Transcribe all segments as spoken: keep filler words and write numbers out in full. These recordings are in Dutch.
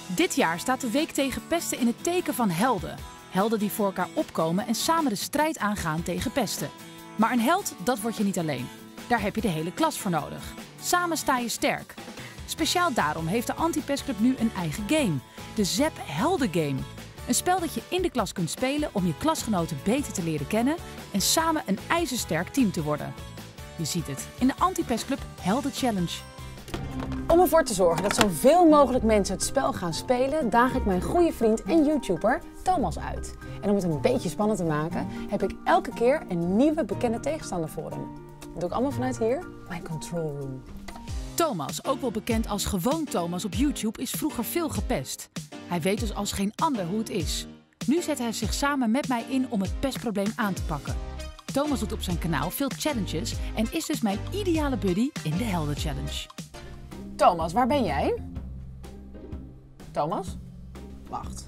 Dit jaar staat de Week tegen Pesten in het teken van helden. Helden die voor elkaar opkomen en samen de strijd aangaan tegen pesten. Maar een held, dat word je niet alleen. Daar heb je de hele klas voor nodig. Samen sta je sterk. Speciaal daarom heeft de Anti-Pestclub nu een eigen game. De Zep Helden Game. Een spel dat je in de klas kunt spelen om je klasgenoten beter te leren kennen en samen een ijzersterk team te worden. Je ziet het in de Anti-Pestclub Helden Challenge. Om ervoor te zorgen dat zoveel mogelijk mensen het spel gaan spelen, daag ik mijn goede vriend en YouTuber Thomas uit. En om het een beetje spannend te maken, heb ik elke keer een nieuwe bekende tegenstander voor hem. Dat doe ik allemaal vanuit hier, mijn control room. Thomas, ook wel bekend als Gewoon Thomas op YouTube, is vroeger veel gepest. Hij weet dus als geen ander hoe het is. Nu zet hij zich samen met mij in om het pestprobleem aan te pakken. Thomas doet op zijn kanaal veel challenges en is dus mijn ideale buddy in de Helden Challenge. Thomas, waar ben jij? Thomas? Wacht.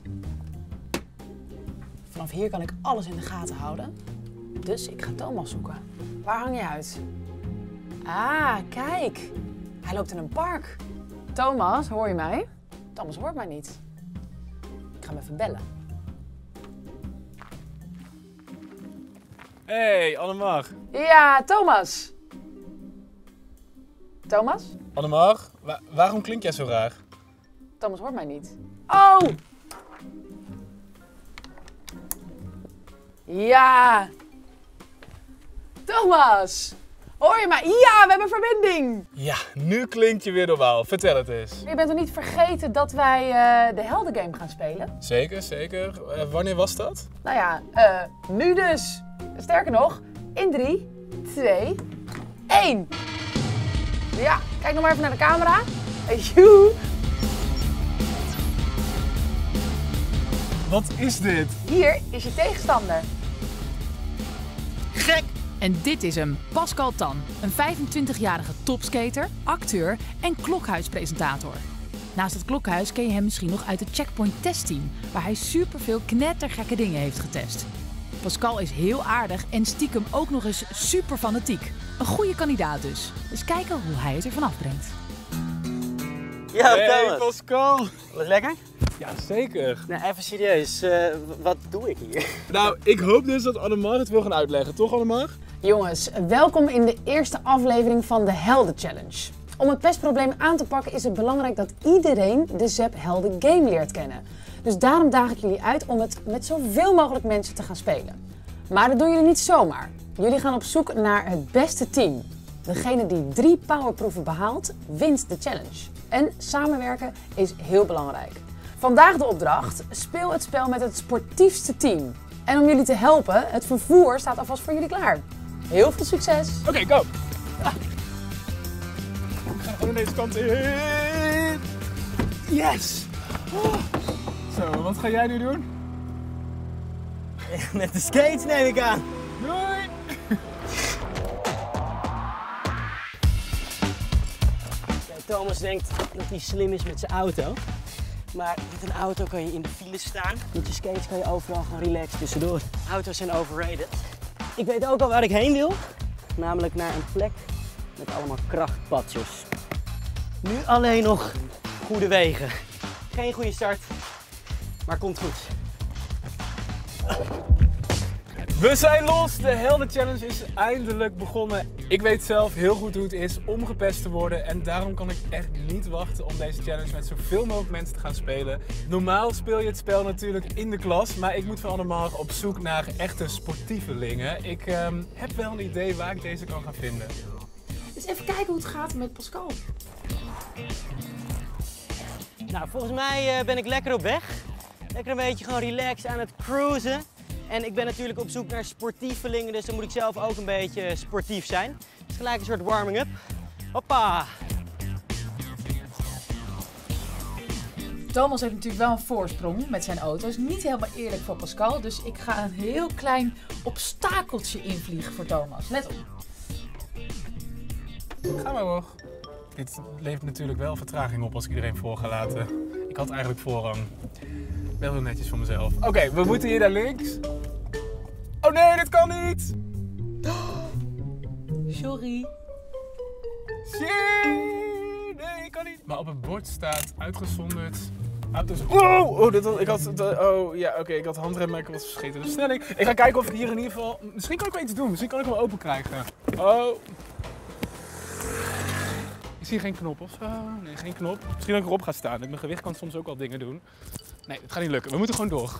Vanaf hier kan ik alles in de gaten houden. Dus ik ga Thomas zoeken. Waar hang je uit? Ah, kijk. Hij loopt in een park. Thomas, hoor je mij? Thomas hoort mij niet. Ik ga hem even bellen. Hey, Annemar. Ja, Thomas. Thomas? Annemar, wa waarom klink jij zo raar? Thomas hoort mij niet. Oh! Ja! Thomas! Hoor je mij? Ja, we hebben verbinding! Ja, nu klinkt je weer normaal. Vertel het eens. Je bent toch niet vergeten dat wij uh, de Heldengame gaan spelen? Zeker, zeker. Uh, wanneer was dat? Nou ja, uh, nu dus. Sterker nog, in drie, twee, één. Ja, kijk nog maar even naar de camera. Joe. Wat is dit? Hier is je tegenstander. Gek! En dit is hem, Pascal Tan. Een vijfentwintigjarige topskater, acteur en klokhuispresentator. Naast het klokhuis ken je hem misschien nog uit het Checkpoint testteam, waar hij superveel knettergekke dingen heeft getest. Pascal is heel aardig en stiekem ook nog eens super fanatiek. Een goede kandidaat dus. Dus kijken hoe hij het ervan afbrengt. Ja, hey, Thomas. Pascal. Was lekker? Ja, zeker. Nou, even serieus. Uh, wat doe ik hier? Nou, ik hoop dus dat Annemar het wil gaan uitleggen, toch Annemar? Jongens, welkom in de eerste aflevering van de Helden Challenge. Om het pestprobleem aan te pakken is het belangrijk dat iedereen de Zep Helden Game leert kennen. Dus daarom daag ik jullie uit om het met zoveel mogelijk mensen te gaan spelen. Maar dat doen jullie niet zomaar. Jullie gaan op zoek naar het beste team. Degene die drie powerproeven behaalt, wint de challenge. En samenwerken is heel belangrijk. Vandaag de opdracht, speel het spel met het sportiefste team. En om jullie te helpen, het vervoer staat alvast voor jullie klaar. Heel veel succes! Oké, okay, go! Ah. Ik ga gewoon deze kant in. Yes! Oh. Zo, wat ga jij nu doen? Met de skates neem ik aan. Doei! Thomas denkt dat hij slim is met zijn auto. Maar met een auto kan je in de file staan. Met je skates kan je overal gewoon relaxed tussendoor. Auto's zijn overrated. Ik weet ook al waar ik heen wil. Namelijk naar een plek met allemaal krachtpadjes. Nu alleen nog goede wegen. Geen goede start, maar komt goed. We zijn los! De Helden Challenge is eindelijk begonnen. Ik weet zelf heel goed hoe het is om gepest te worden en daarom kan ik echt niet wachten om deze challenge met zoveel mogelijk mensen te gaan spelen. Normaal speel je het spel natuurlijk in de klas, maar ik moet van allemaal op zoek naar echte sportievelingen. Ik um, heb wel een idee waar ik deze kan gaan vinden. Dus even kijken hoe het gaat met Pascal. Nou, volgens mij uh, ben ik lekker op weg. Lekker een beetje gewoon relaxed aan het cruisen. En ik ben natuurlijk op zoek naar sportievelingen, dus dan moet ik zelf ook een beetje sportief zijn. Dus gelijk een soort warming-up. Hoppa! Thomas heeft natuurlijk wel een voorsprong met zijn auto. Dat is niet helemaal eerlijk voor Pascal, dus ik ga een heel klein obstakeltje invliegen voor Thomas. Let op. Ga maar hoor. Dit levert natuurlijk wel vertraging op als ik iedereen voor ga laten. Ik had eigenlijk voorrang. Wel heel netjes voor mezelf. Oké, okay, we moeten hier naar links. Oh nee, dit kan niet! Sorry. Shit! Nee, kan niet. Maar op het bord staat uitgezonderd Auto's. Oh, oh, dit was, ik had. Oh, ja, oké, okay, ik had handrem, maar ik was vergeten de versnelling. Ik ga kijken of ik hier in ieder geval. Misschien kan ik wel iets doen, misschien kan ik hem wel open krijgen. Oh. Ik zie geen knop of zo. Nee, geen knop. Misschien dat ik erop ga staan. Met mijn gewicht kan soms ook al dingen doen. Nee, het gaat niet lukken. We moeten gewoon door.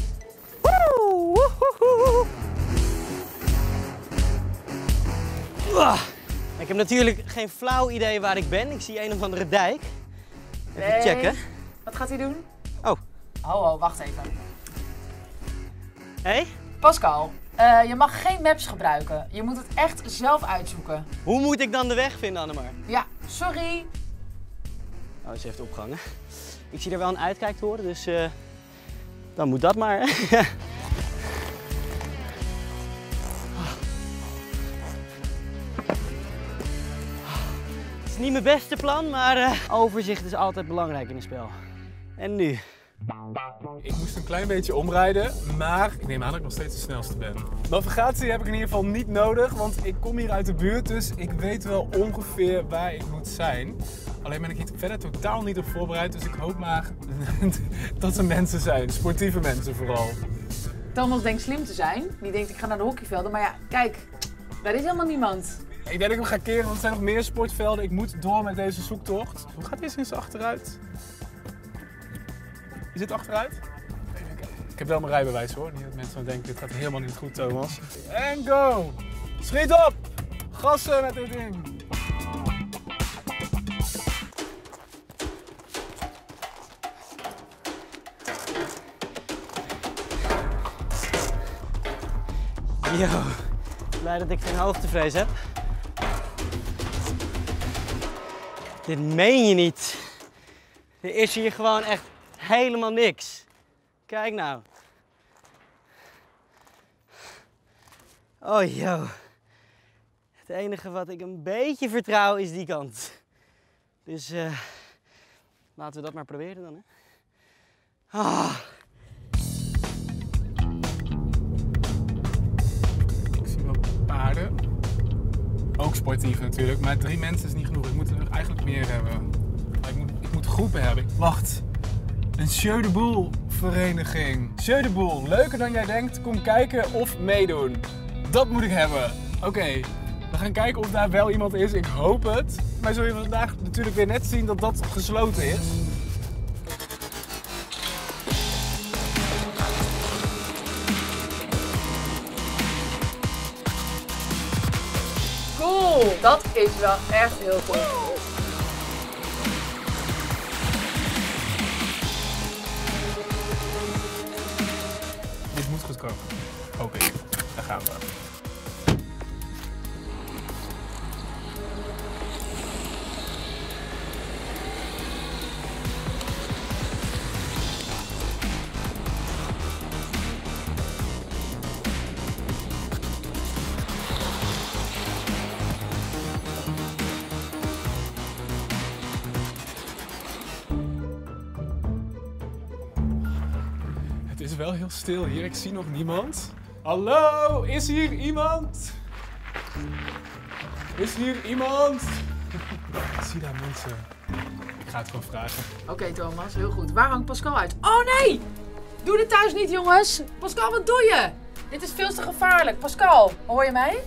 Ik heb natuurlijk geen flauw idee waar ik ben. Ik zie een of andere dijk. Even nee. checken. Wat gaat hij doen? Oh. Oh, oh, wacht even. Hé? Hey? Pascal, uh, je mag geen maps gebruiken. Je moet het echt zelf uitzoeken. Hoe moet ik dan de weg vinden, Annemar? Ja, sorry. Oh, ze heeft opgehangen. Ik zie er wel een uitkijktoren, dus uh, dan moet dat maar. Het is niet mijn beste plan, maar uh, overzicht is altijd belangrijk in een spel. En nu? Ik moest een klein beetje omrijden, maar ik neem aan dat ik nog steeds de snelste ben. Navigatie heb ik in ieder geval niet nodig, want ik kom hier uit de buurt, dus ik weet wel ongeveer waar ik moet zijn. Alleen ben ik hier verder totaal niet op voorbereid, dus ik hoop maar dat er mensen zijn, sportieve mensen vooral. Thomas denkt slim te zijn. Die denkt ik ga naar de hockeyvelden, maar ja, kijk, daar is helemaal niemand. Ik denk dat ik hem ga keren, want er zijn nog meer sportvelden. Ik moet door met deze zoektocht. Hoe gaat dit sinds achteruit? Is dit achteruit? Ik heb wel mijn rijbewijs hoor. Niet dat mensen dan denken, dit gaat helemaal niet goed, Thomas. En go! Schiet op! Gassen met dit ding! Yo, blij dat ik geen hoogtevrees heb. Dit meen je niet. Er is hier gewoon echt helemaal niks. Kijk nou. Oh joh. Het enige wat ik een beetje vertrouw is die kant. Dus uh, laten we dat maar proberen dan, hè. Ah. Ik zie wel paarden. Ook sportief natuurlijk, maar drie mensen is niet genoeg. Ik moet er eigenlijk meer hebben. Maar ik moet, ik moet groepen hebben. Wacht. Een Jeu de Boel vereniging. Jeu de Boel, leuker dan jij denkt. Kom kijken of meedoen. Dat moet ik hebben. Oké, okay. We gaan kijken of daar wel iemand is. Ik hoop het. Maar zul je vandaag natuurlijk weer net zien dat dat gesloten is. Cool, dat is wel echt heel goed. Dit moet goed komen. Hoop ik. Daar gaan we. Het is wel heel stil hier, ik zie nog niemand. Hallo, is hier iemand? Is hier iemand? Ik zie daar mensen. Ik ga het gewoon vragen. Oké okay, Thomas, heel goed. Waar hangt Pascal uit? Oh nee! Doe dit thuis niet jongens! Pascal, wat doe je? Dit is veel te gevaarlijk. Pascal, hoor je mij?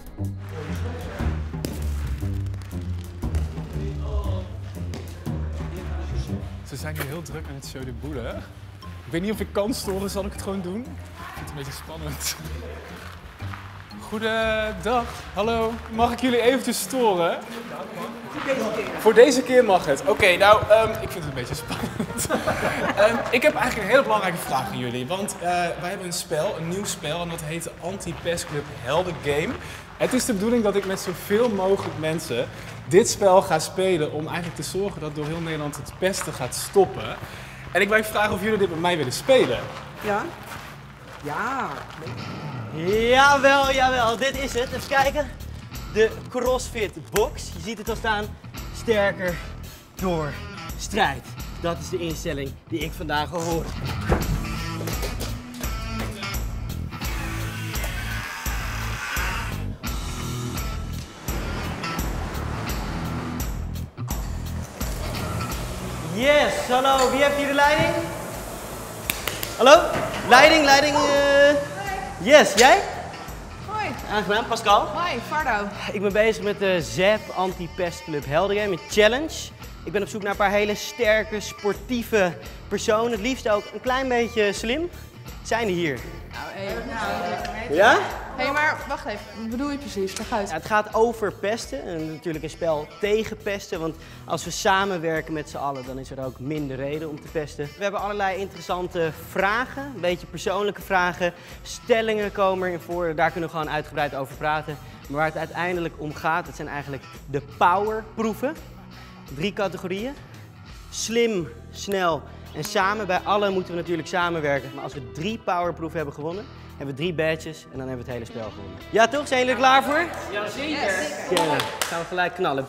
Ze zijn hier heel druk aan het Jeu de Boel, hè? Ik weet niet of ik kan storen, zal ik het gewoon doen? Ik vind het een beetje spannend. Goedendag, hallo. Mag ik jullie eventjes storen? Voor deze keer. Voor deze keer mag het. Oké, okay, nou, um, ik vind het een beetje spannend. um, ik heb eigenlijk een hele belangrijke vraag aan jullie. Want uh, wij hebben een spel, een nieuw spel, en dat heet de Anti-Pest Club Helden Game. Het is de bedoeling dat ik met zoveel mogelijk mensen dit spel ga spelen om eigenlijk te zorgen dat door heel Nederland het pesten gaat stoppen. En ik wil even vragen of jullie dit met mij willen spelen. Ja? Ja. Jawel, jawel. Dit is het. Even kijken. De CrossFit box. Je ziet het al staan. Sterker door strijd. Dat is de instelling die ik vandaag al hoor. Yes, hallo, wie heeft hier de leiding? Hallo? Leiding, leiding. Uh... Yes, jij? Hoi. Aangenaam, Pascal. Hoi, Fardo. Ik ben bezig met de Z E P Anti-Pestclub Heldegame, een challenge. Ik ben op zoek naar een paar hele sterke, sportieve personen. Het liefst ook een klein beetje slim. Zijn die hier? Nou, hey, nou, ja? Hé, hey, maar wacht even. Wat bedoel je precies? Leg uit. Ja, het gaat over pesten en natuurlijk een spel tegen pesten. Want als we samenwerken met z'n allen, dan is er ook minder reden om te pesten. We hebben allerlei interessante vragen, een beetje persoonlijke vragen. Stellingen komen erin voor, daar kunnen we gewoon uitgebreid over praten. Maar waar het uiteindelijk om gaat, dat zijn eigenlijk de powerproeven. Drie categorieën. Slim, snel en samen. Bij alle moeten we natuurlijk samenwerken. Maar als we drie powerproeven hebben gewonnen, hebben we drie badges en dan hebben we het hele spel gewonnen. Ja toch? Zijn jullie er klaar voor? Ja, zeker. Oké, dan gaan we gelijk knallen.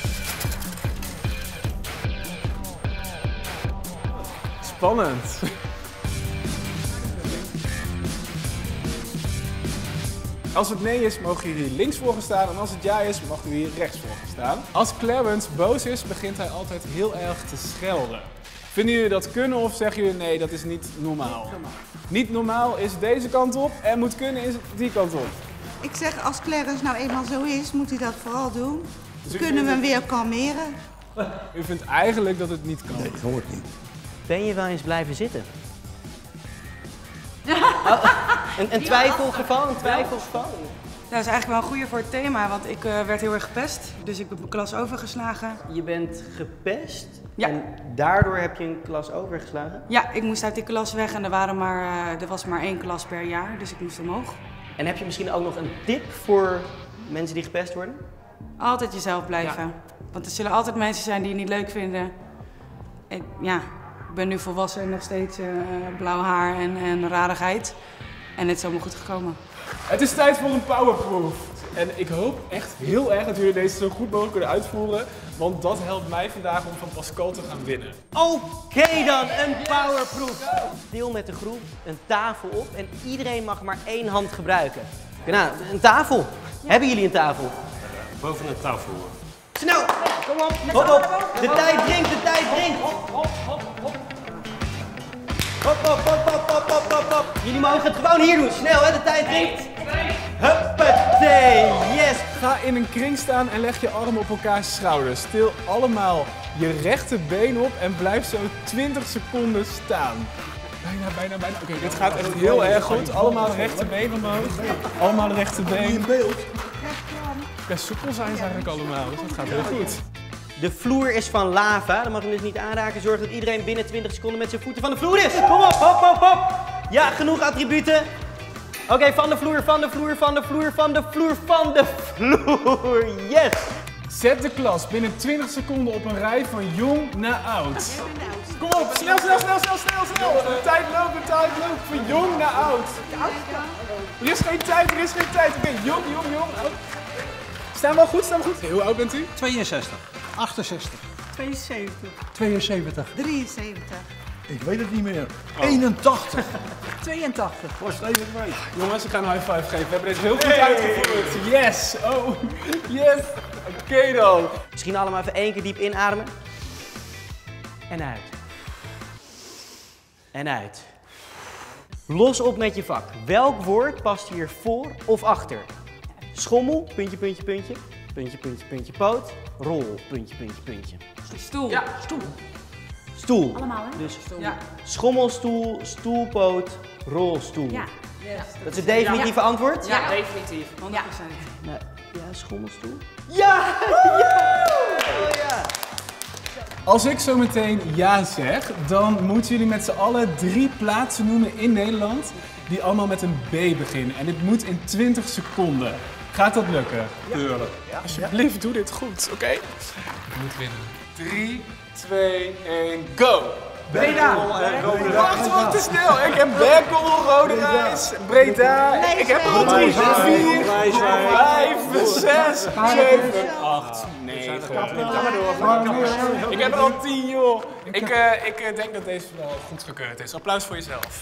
Spannend. Als het nee is, mogen jullie links voor gaan staan en als het ja is, mogen jullie rechts voor gaan staan. Als Clarence boos is, begint hij altijd heel erg te schelden. Vinden jullie dat kunnen of zeggen jullie nee, dat is niet normaal? Niet normaal is deze kant op en moet kunnen is die kant op. Ik zeg, als Clarence nou eenmaal zo is, moet hij dat vooral doen. Dus u Kunnen we hem vindt weer kalmeren. het- U vindt eigenlijk dat het niet kan? Nee, dat hoort niet. Ben je wel eens blijven zitten? Oh, een, een twijfelgeval, een twijfelgeval? Dat is eigenlijk wel een goede voor het thema, want ik uh, werd heel erg gepest. Dus ik heb mijn klas overgeslagen. Je bent gepest Ja. en daardoor heb je een klas overgeslagen? Ja, ik moest uit die klas weg en er, waren maar, uh, er was maar één klas per jaar, dus ik moest omhoog. En heb je misschien ook nog een tip voor mensen die gepest worden? Altijd jezelf blijven. Want er zullen altijd mensen zijn die je niet leuk vinden. Ik, ja, ik ben nu volwassen en nog steeds uh, blauw haar en, en rarigheid. En het is allemaal goed gekomen. Het is tijd voor een powerproof. En ik hoop echt heel erg dat jullie deze zo goed mogelijk kunnen uitvoeren. Want dat helpt mij vandaag om van Pascal te gaan winnen. Oké dan, een powerproof. Deel met de groep een tafel op en iedereen mag maar één hand gebruiken. Oké, nou, een tafel. Hebben jullie een tafel? Boven de tafel. Snel, kom op, hop op. De tijd dringt, de tijd dringt. Hop, hop, hop, hop. Hop, hop, hop, hop, hop, hop, hop, hop. Jullie mogen het gewoon hier doen, snel hè, de tijd dringt. Huppatee, yes. Ga in een kring staan en leg je armen op elkaars schouders. Til allemaal je rechterbeen op en blijf zo twintig seconden staan. Bijna, bijna, bijna. Oké, dit gaat echt heel erg goed. Allemaal rechterbeen omhoog. Allemaal rechterbeen. Ja, soepel zijn ze eigenlijk allemaal, dus dat gaat heel goed. De vloer is van lava, dan mag je hem dus niet aanraken. Zorg dat iedereen binnen twintig seconden met zijn voeten van de vloer is. Kom op, hop, hop, hop. Ja, genoeg attributen. Oké, okay, van de vloer, van de vloer, van de vloer, van de vloer, van de vloer. Yes! Zet de klas binnen twintig seconden op een rij van jong naar oud. Kom op, snel, snel, snel, snel, snel, snel. De tijd loopt, de tijd loopt. Van jong naar oud. Er is geen tijd, er is geen tijd. Oké, okay, jong, jong, jong, oud. Staan we wel goed, staan we goed? Hoe oud bent u? tweeënzestig. achtenzestig. tweeënzeventig. tweeënzeventig. drieënzeventig. Ik weet het niet meer. eenentachtig. tweeëntachtig. Was het even kwijt. Jongens, ik ga een high five geven. We hebben dit heel goed uitgevoerd. Yes! Oh, yes! Oké okay dan. Misschien allemaal even één keer diep inademen. En uit. En uit. Los op met je vak. Welk woord past hier voor of achter? Schommel, puntje, puntje, puntje. Puntje, puntje, puntje, poot. Rol, puntje, puntje, puntje. Stoel. Ja, stoel. Stoel. Allemaal, hè? Dus Ja. schommelstoel, stoelpoot, rolstoel. Ja. Dat is het definitieve antwoord? Ja. Definitief, honderd procent. Nou, ja, schommelstoel. Ja! Ja! Oh, ja! Als ik zo meteen ja zeg, dan moeten jullie met z'n allen drie plaatsen noemen in Nederland die allemaal met een B beginnen. En dit moet in twintig seconden. Gaat dat lukken? Tuurlijk. Ja, alsjeblieft, doe dit goed, oké? Okay? Ik moet winnen. drie, twee, één, go! Breda. Wacht, wat te snel. Ik heb Berkel, Rode Reis, Breda. Ik heb er al drie, vier, vijf, zes, zeven, acht, negen. Ik heb er al tien, joh. Ik, uh, ik uh, denk dat deze wel goed gekeurd is. Applaus voor jezelf.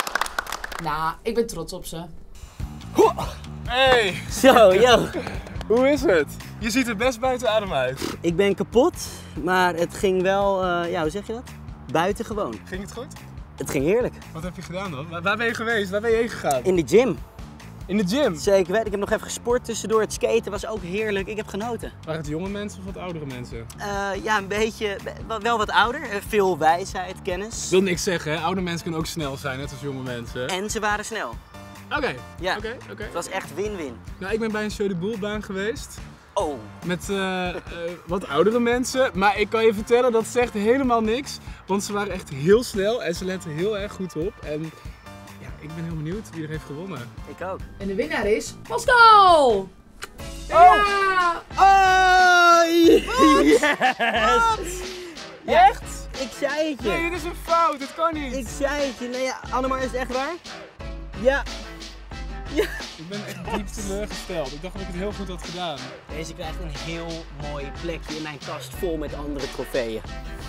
Nou, ik ben trots op ze. Hey! Zo, yo. Hoe is het? Je ziet er best buiten adem uit. Ik ben kapot, maar het ging wel, uh, ja, hoe zeg je dat? Buitengewoon. Ging het goed? Het ging heerlijk. Wat heb je gedaan dan? Waar, waar ben je geweest? Waar ben je heen gegaan? In de gym. In de gym? Zeker weten. Ik heb nog even gesport tussendoor. Het skaten was ook heerlijk. Ik heb genoten. Waren het jonge mensen of wat oudere mensen? Uh, ja, een beetje, wel wat ouder. Veel wijsheid, kennis. Ik wil niks zeggen, hè? Oude mensen kunnen ook snel zijn, net als jonge mensen. En ze waren snel. Oké, okay. ja. Okay, okay. Het was echt win-win. Nou, ik ben bij een show de boelbaan geweest. Oh. Met uh, uh, wat oudere mensen. Maar ik kan je vertellen, dat zegt helemaal niks. Want ze waren echt heel snel en ze letten heel erg goed op. En ja, ik ben heel benieuwd wie er heeft gewonnen. Ik ook. En de winnaar is Pascal! Oh! Ja! Oh! Yes! Ja. Echt? Ik zei het je. Nee, dit is een fout. Dit kan niet. Ik zei het je. Nee, ja, Annemar, is het echt waar? Ja. Ja. Ik ben echt diep teleurgesteld. Ik dacht dat ik het heel goed had gedaan. Deze krijgt een heel mooi plekje in mijn kast vol met andere trofeeën.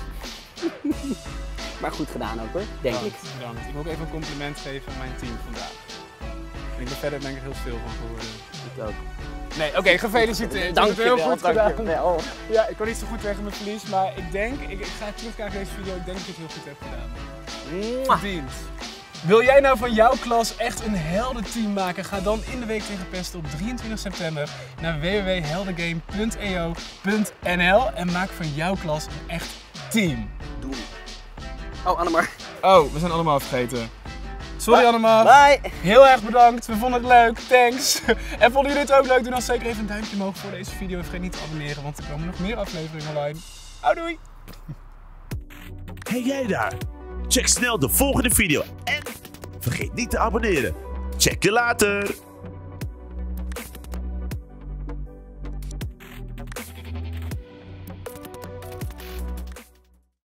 Maar goed gedaan ook hoor, denk Bedankt, ik. Bedankt. Ik wil ook even een compliment geven aan mijn team vandaag. En ik ben verder denk ik heel stil van geworden. Ik ook. Nee, oké, okay, gefeliciteerd. Dank je heel wel, goed dank gedaan. je wel. Ja, ik kon niet zo goed tegen mijn verlies, maar ik denk, ik, ik ga terugkijken naar deze video, ik denk dat ik het heel goed heb gedaan. Mwah. Verdiend. Wil jij nou van jouw klas echt een heldenteam maken? Ga dan in de week tegen pesten op drieëntwintig september naar w w w punt heldengame punt e o punt n l en maak van jouw klas een echt team. Doei. Oh, Annemar. Oh, we zijn allemaal vergeten. Sorry Bye. Annemar. Bye. Heel erg bedankt. We vonden het leuk. Thanks. En vonden jullie het ook leuk? Doe dan zeker even een duimpje omhoog voor deze video. En vergeet niet te abonneren, want er komen nog meer afleveringen online. Hou doei. Hey jij daar? Check snel de volgende video en vergeet niet te abonneren. Check je later.